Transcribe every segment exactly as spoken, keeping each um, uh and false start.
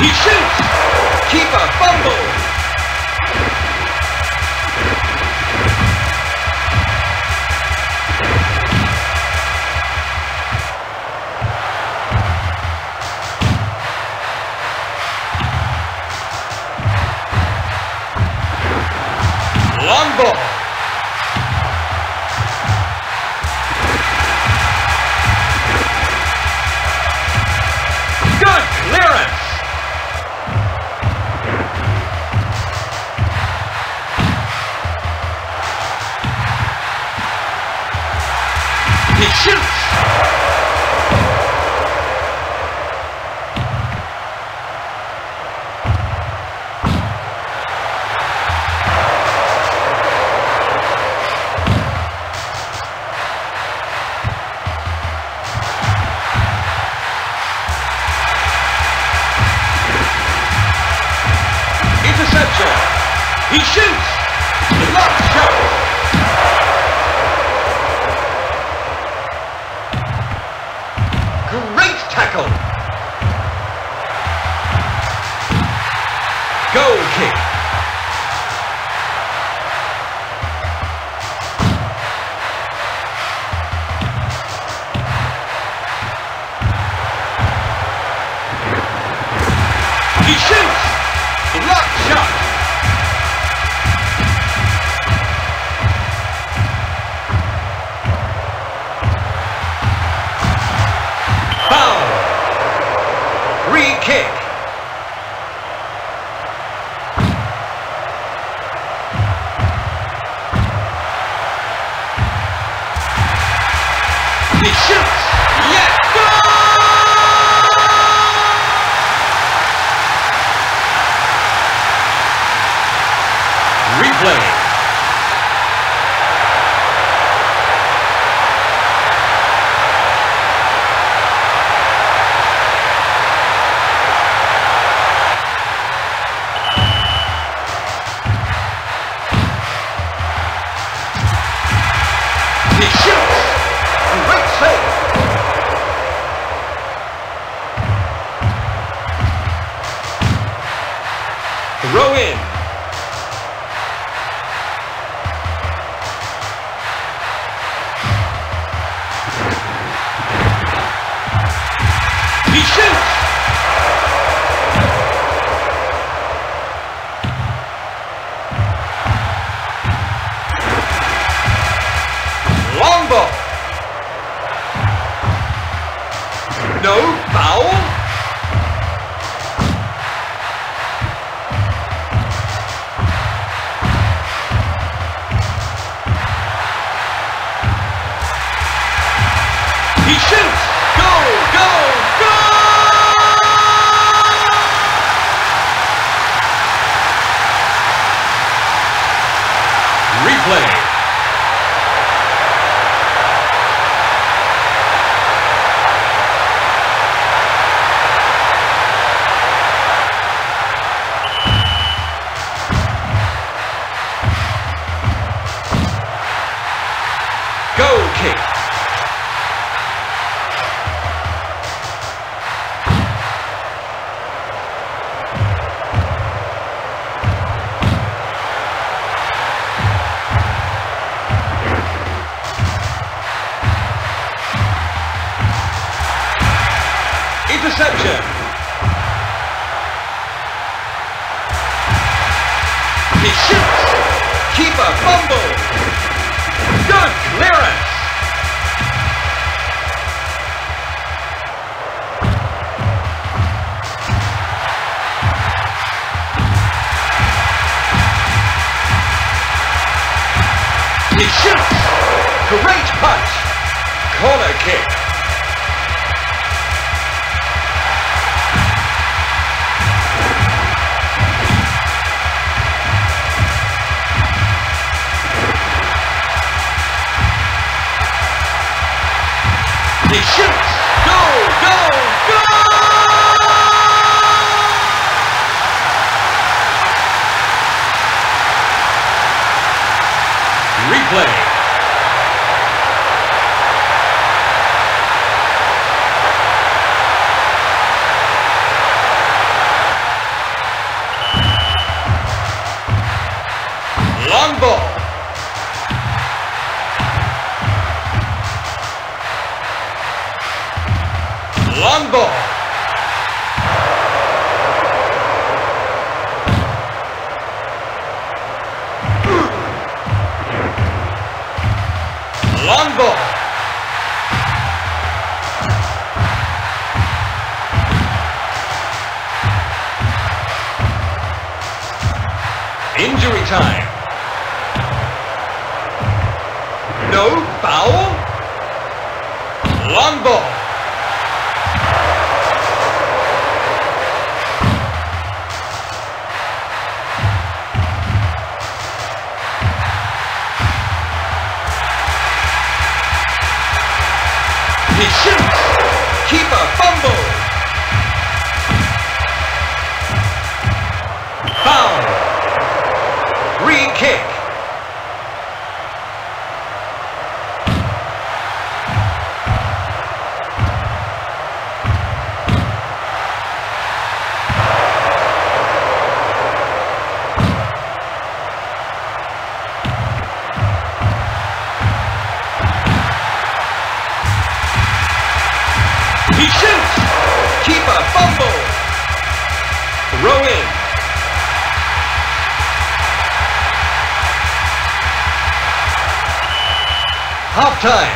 He shoots! Keeper fumble! Long ball. Good clearance. He shoots. Interception. He shoots. Block shot. Great tackle. Goal kick. He shoots. Block shot. Foul. Free kick. He shoots. Yes. Goal! Replay. He shoots. Great save. Throw in. He shoots! Long ball! No foul? He shoots! Go! Go! Go! Replay. Goal kick. Interception. He shoots. Keeper fumble. Good clearance. He shoots. Great punch. Corner kick. He shoots! Go! Go! Go! Replay. Injury time. No foul. Long ball. He shoots. Keeper fumble. Foul. Free kick. He shoots! Keeper fumble! Throw in. Half time.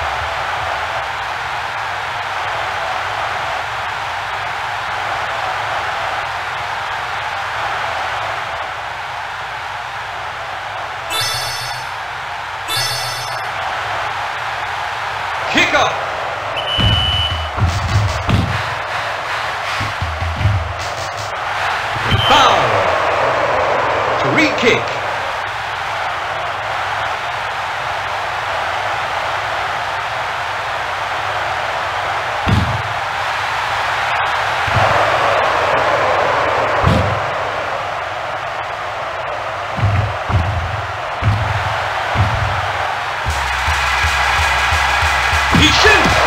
Kickoff. Foul. Free kick. He shoots.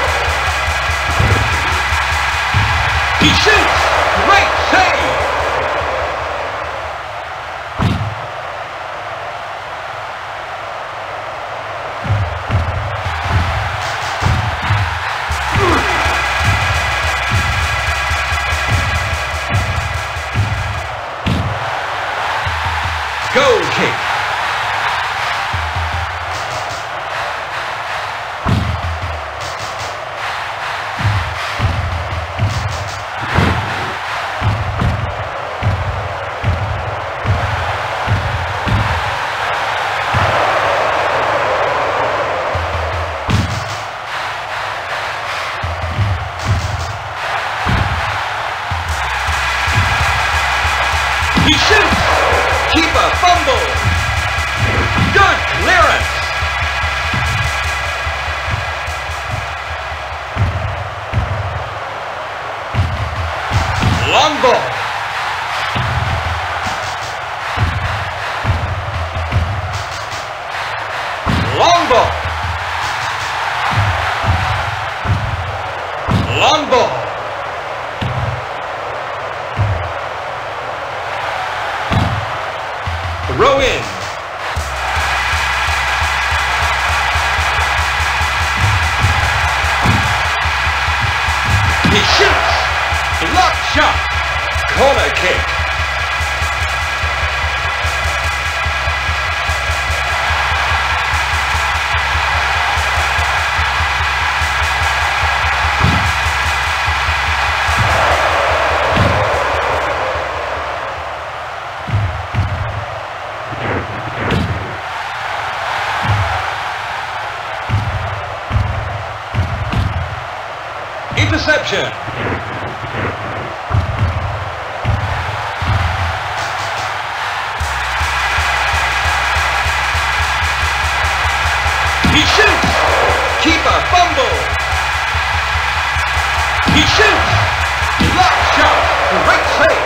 He shoots. Great save. Goal kick. He shoots. Keeper fumble. Good clearance. Long ball. Long ball. Long ball. Throw in. He shoots. Block shot. Corner kick. Interception. He shoots. Keeper fumble. He shoots. Block shot. Great save.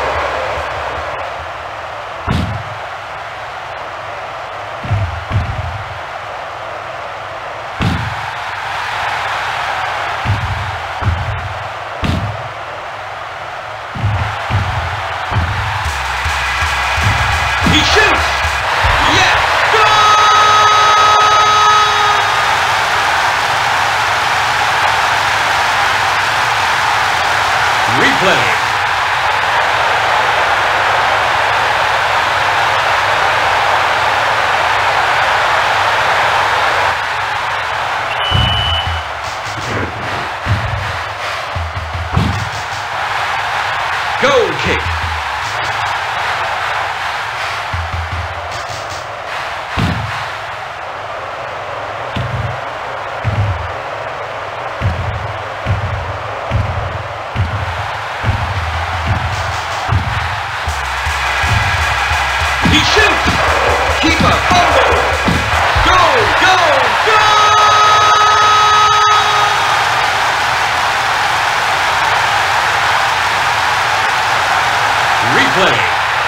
He shoots! Yes! Goal! Replay. Goal kick. shoots! Keep a fumble! Go, go, go! Replay.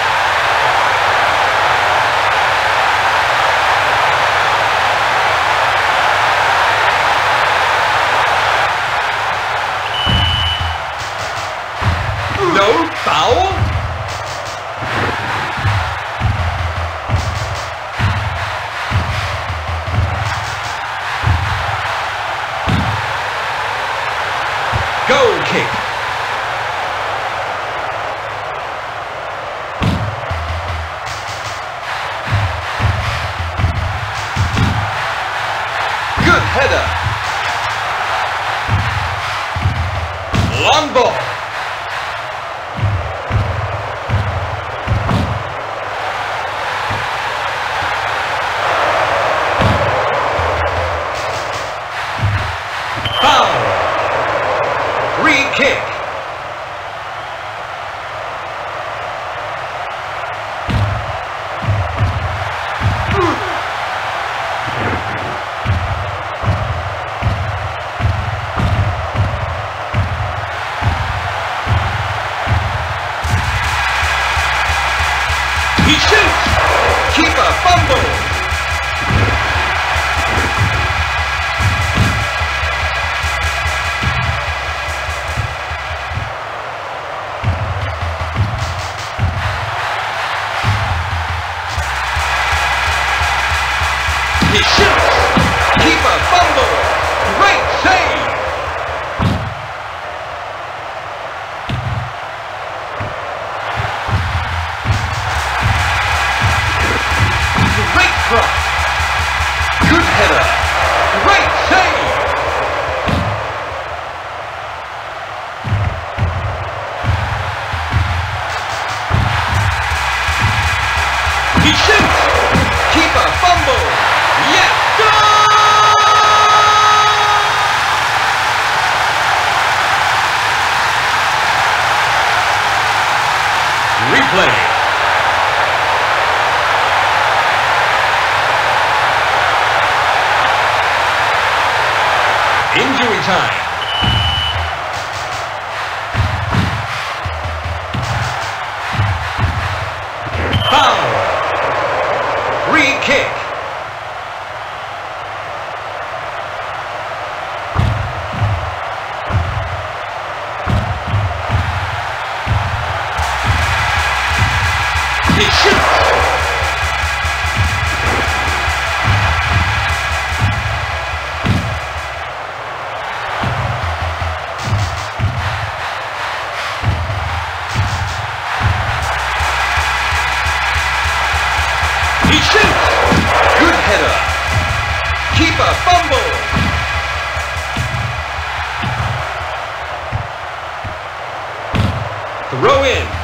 No foul? Goal kick. Good header. Long ball. Free kick. He shoots. Keep a fumble. He shoots! Keep a fumble! Great save! Great cross! Good header! Great save! He shoots! Keep a fumble! Yes! Goal! Replay. Injury time. Foul. Free kick. He shoots! He shoots! Good header! Keep a fumble! Throw in!